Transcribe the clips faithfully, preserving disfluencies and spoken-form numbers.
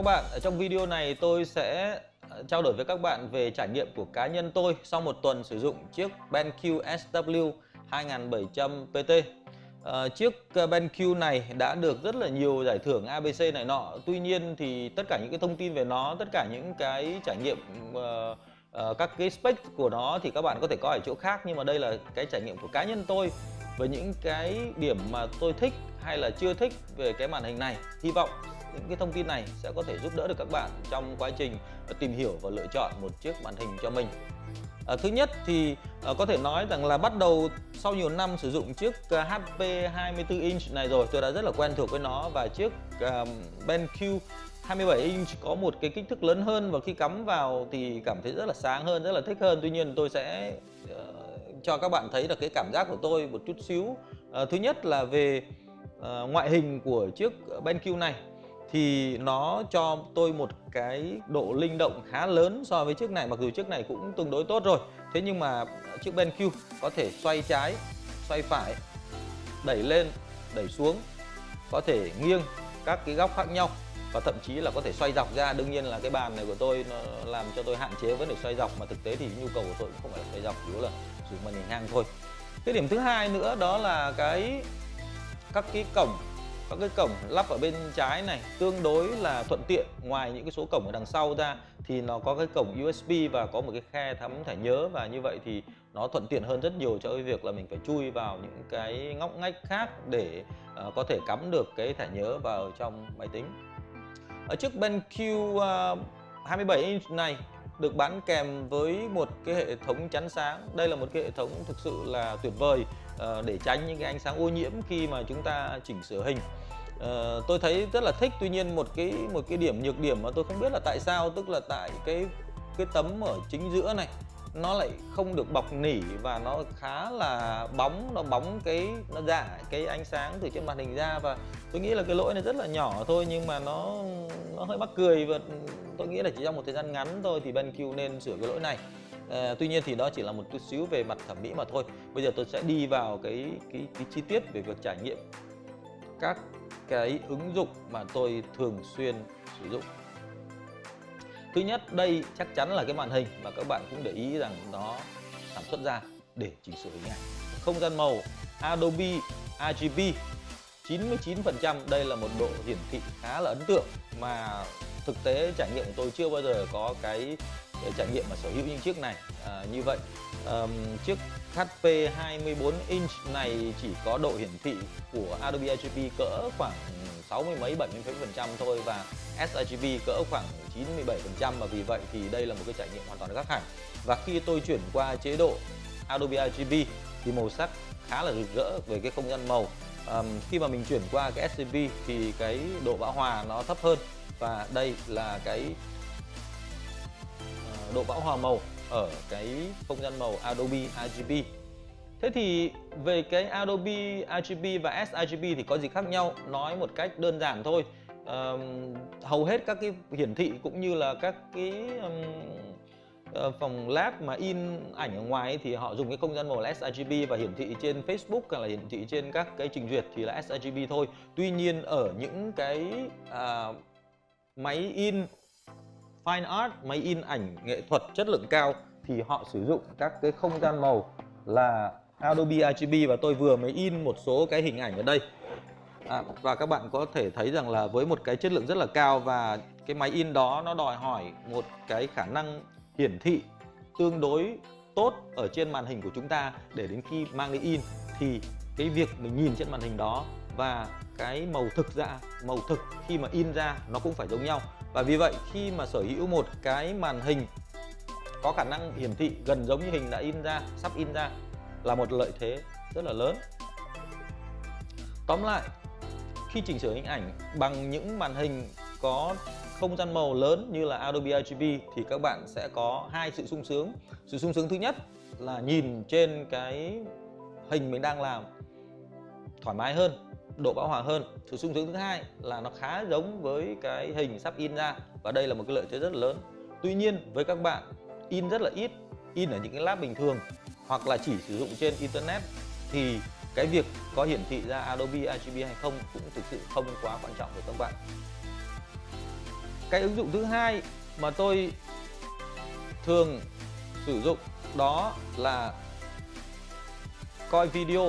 bạn, ở trong video này tôi sẽ trao đổi với các bạn về trải nghiệm của cá nhân tôi sau một tuần sử dụng chiếc BenQ ét W hai bảy trăm P T. À, chiếc BenQ này đã được rất là nhiều giải thưởng a bê xê này nọ. Tuy nhiên thì tất cả những cái thông tin về nó, tất cả những cái trải nghiệm uh, uh, các cái spec của nó thì các bạn có thể có ở chỗ khác, nhưng mà đây là cái trải nghiệm của cá nhân tôi với những cái điểm mà tôi thích hay là chưa thích về cái màn hình này. Hy vọng những cái thông tin này sẽ có thể giúp đỡ được các bạn trong quá trình tìm hiểu và lựa chọn một chiếc màn hình cho mình. À, thứ nhất thì à, có thể nói rằng là bắt đầu sau nhiều năm sử dụng chiếc uh, hát pê hai mươi tư inch này rồi, tôi đã rất là quen thuộc với nó, và chiếc uh, BenQ hai mươi bảy inch có một cái kích thước lớn hơn và khi cắm vào thì cảm thấy rất là sáng hơn, rất là thích hơn. Tuy nhiên tôi sẽ uh, cho các bạn thấy được cái cảm giác của tôi một chút xíu. Uh, thứ nhất là về uh, ngoại hình của chiếc BenQ này thì nó cho tôi một cái độ linh động khá lớn so với chiếc này, mặc dù chiếc này cũng tương đối tốt rồi. Thế nhưng mà chiếc BenQ có thể xoay trái, xoay phải, đẩy lên, đẩy xuống, có thể nghiêng các cái góc khác nhau và thậm chí là có thể xoay dọc ra. Đương nhiên là cái bàn này của tôi nó làm cho tôi hạn chế vấn đề xoay dọc, mà thực tế thì nhu cầu của tôi cũng không phải là xoay dọc, chủ yếu là dùng màn hình ngang thôi. Cái điểm thứ hai nữa đó là cái các cái cổng các cái cổng lắp ở bên trái này tương đối là thuận tiện. Ngoài những cái số cổng ở đằng sau ra thì nó có cái cổng u ét bê và có một cái khe thắm thẻ nhớ, và như vậy thì nó thuận tiện hơn rất nhiều cho cái việc là mình phải chui vào những cái ngóc ngách khác để uh, có thể cắm được cái thẻ nhớ vào trong máy tính. Ở chiếc BenQ uh, hai mươi bảy inch này được bán kèm với một cái hệ thống chắn sáng. Đây là một cái hệ thống thực sự là tuyệt vời uh, để tránh những cái ánh sáng ô nhiễm khi mà chúng ta chỉnh sửa hình. Uh, tôi thấy rất là thích. Tuy nhiên một cái một cái điểm nhược điểm mà tôi không biết là tại sao, tức là tại cái cái tấm ở chính giữa này nó lại không được bọc nỉ và nó khá là bóng, nó bóng cái nó rã cái ánh sáng từ trên màn hình ra, và tôi nghĩ là cái lỗi này rất là nhỏ thôi nhưng mà nó nó hơi mắc cười, và tôi nghĩ là chỉ trong một thời gian ngắn thôi thì BenQ nên sửa cái lỗi này. À, tuy nhiên thì đó chỉ là một chút xíu về mặt thẩm mỹ mà thôi. Bây giờ tôi sẽ đi vào cái cái, cái chi tiết về việc trải nghiệm các cái ứng dụng mà tôi thường xuyên sử dụng. Thứ nhất, đây chắc chắn là cái màn hình mà các bạn cũng để ý rằng nó sản xuất ra để chỉnh sửa hình ảnh. Không gian màu Adobe R G B chín mươi chín phần trăm, đây là một độ hiển thị khá là ấn tượng mà thực tế trải nghiệm của tôi chưa bao giờ có cái, cái trải nghiệm mà sở hữu những chiếc này à, như vậy. À, chiếc hát pê hai mươi bốn inch này chỉ có độ hiển thị của Adobe R G B cỡ khoảng sáu mươi mấy bảy mươi mấy phần trăm thôi, và sRGB cỡ khoảng chín mươi bảy phần trăm, và vì vậy thì đây là một cái trải nghiệm hoàn toàn khác hẳn. Và khi tôi chuyển qua chế độ Adobe R G B thì màu sắc khá là rực rỡ về cái không gian màu. Um, khi mà mình chuyển qua cái S R B thì cái độ bão hòa nó thấp hơn, và đây là cái uh, độ bão hòa màu ở cái không gian màu Adobe R G B. Thế thì về cái Adobe R G B và sRGB thì có gì khác nhau? Nói một cách đơn giản thôi, uh, hầu hết các cái hiển thị cũng như là các cái um, uh, phòng lab mà in ảnh ở ngoài ấy, thì họ dùng cái không gian màu là sRGB, và hiển thị trên Facebook hay là hiển thị trên các cái trình duyệt thì là sRGB thôi. Tuy nhiên ở những cái uh, máy in fine art, máy in ảnh nghệ thuật chất lượng cao thì họ sử dụng các cái không gian màu là Adobe R G B, và tôi vừa mới in một số cái hình ảnh ở đây. À, và các bạn có thể thấy rằng là với một cái chất lượng rất là cao, và cái máy in đó nó đòi hỏi một cái khả năng hiển thị tương đối tốt ở trên màn hình của chúng ta, để đến khi mang đi in thì cái việc mình nhìn trên màn hình đó và cái màu thực ra, màu thực khi mà in ra nó cũng phải giống nhau. Và vì vậy khi mà sở hữu một cái màn hình có khả năng hiển thị gần giống như hình đã in ra, sắp in ra là một lợi thế rất là lớn. Tóm lại, khi chỉnh sửa hình ảnh bằng những màn hình có không gian màu lớn như là Adobe R G B thì các bạn sẽ có hai sự sung sướng. Sự sung sướng thứ nhất là nhìn trên cái hình mình đang làm thoải mái hơn, độ bão hòa hơn. Sự sung sướng thứ hai là nó khá giống với cái hình sắp in ra, và đây là một cái lợi thế rất là lớn. Tuy nhiên với các bạn in rất là ít, in ở những cái lab bình thường hoặc là chỉ sử dụng trên internet thì cái việc có hiển thị ra Adobe R G B hay không cũng thực sự không quá quan trọng với các bạn. Cái ứng dụng thứ hai mà tôi thường sử dụng đó là coi video.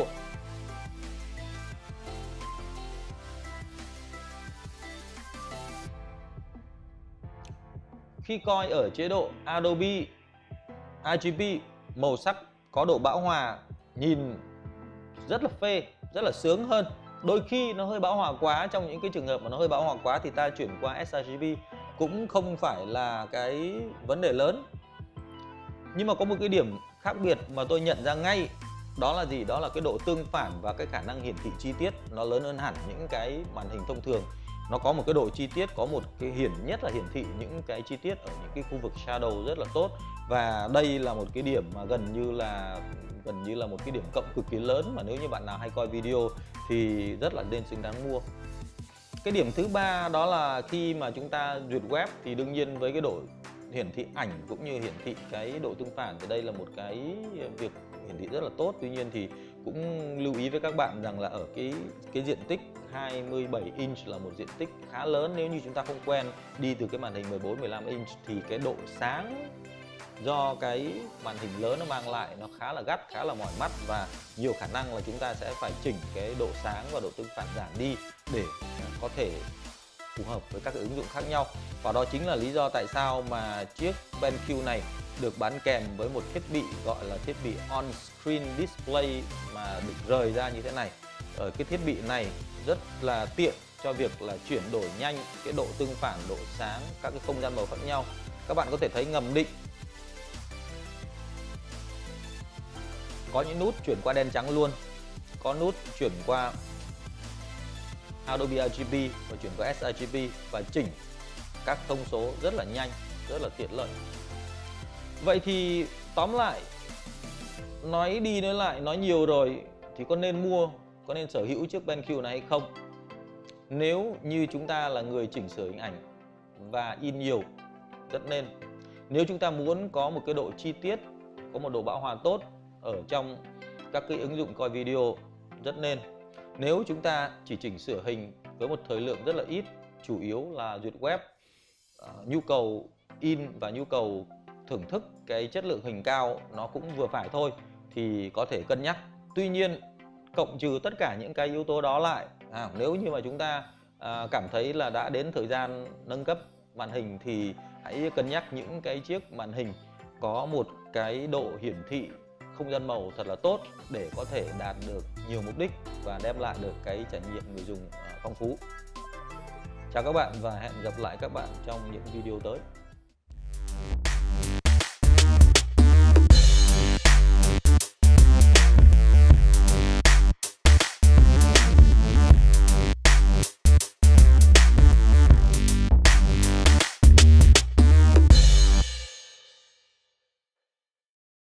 Khi coi ở chế độ Adobe R G B, màu sắc có độ bão hòa, nhìn rất là phê, rất là sướng hơn. Đôi khi nó hơi bão hòa quá, trong những cái trường hợp mà nó hơi bão hòa quá thì ta chuyển qua sRGB cũng không phải là cái vấn đề lớn. Nhưng mà có một cái điểm khác biệt mà tôi nhận ra ngay, đó là gì? Đó là cái độ tương phản và cái khả năng hiển thị chi tiết nó lớn hơn hẳn những cái màn hình thông thường. Nó có một cái độ chi tiết, có một cái hiển nhất là hiển thị những cái chi tiết ở những cái khu vực shadow rất là tốt. Và đây là một cái điểm mà gần như là gần như là một cái điểm cộng cực kỳ lớn mà nếu như bạn nào hay coi video thì rất là nên xứng đáng mua. Cái điểm thứ ba đó là khi mà chúng ta duyệt web thì đương nhiên với cái độ hiển thị ảnh cũng như hiển thị cái độ tương phản thì đây là một cái việc hiển thị rất là tốt. Tuy nhiên thì cũng lưu ý với các bạn rằng là ở cái cái diện tích hai mươi bảy inch là một diện tích khá lớn. Nếu như chúng ta không quen đi từ cái màn hình mười bốn, mười lăm inch thì cái độ sáng do cái màn hình lớn nó mang lại nó khá là gắt, khá là mỏi mắt và nhiều khả năng là chúng ta sẽ phải chỉnh cái độ sáng và độ tương phản giảm đi để có thể phù hợp với các cái ứng dụng khác nhau. Và đó chính là lý do tại sao mà chiếc BenQ này được bán kèm với một thiết bị gọi là thiết bị on-screen display mà được rời ra như thế này. Ở cái thiết bị này rất là tiện cho việc là chuyển đổi nhanh cái độ tương phản, độ sáng, các cái không gian màu khác nhau. Các bạn có thể thấy ngầm định có những nút chuyển qua đen trắng luôn, có nút chuyển qua Adobe R G B và chuyển qua sRGB và chỉnh các thông số rất là nhanh, rất là tiện lợi. Vậy thì tóm lại, nói đi nói lại, nói nhiều rồi thì có nên mua, có nên sở hữu chiếc BenQ này hay không? Nếu như chúng ta là người chỉnh sửa hình ảnh và in nhiều, rất nên. Nếu chúng ta muốn có một cái độ chi tiết, có một độ bão hòa tốt ở trong các cái ứng dụng coi video, rất nên. Nếu chúng ta chỉ chỉnh sửa hình với một thời lượng rất là ít, chủ yếu là duyệt web, uh, nhu cầu in và nhu cầu thưởng thức cái chất lượng hình cao nó cũng vừa phải thôi, thì có thể cân nhắc. Tuy nhiên, cộng trừ tất cả những cái yếu tố đó lại, à, nếu như mà chúng ta à, cảm thấy là đã đến thời gian nâng cấp màn hình thì hãy cân nhắc những cái chiếc màn hình có một cái độ hiển thị không gian màu thật là tốt để có thể đạt được nhiều mục đích và đem lại được cái trải nghiệm người dùng phong phú. Chào các bạn và hẹn gặp lại các bạn trong những video tới.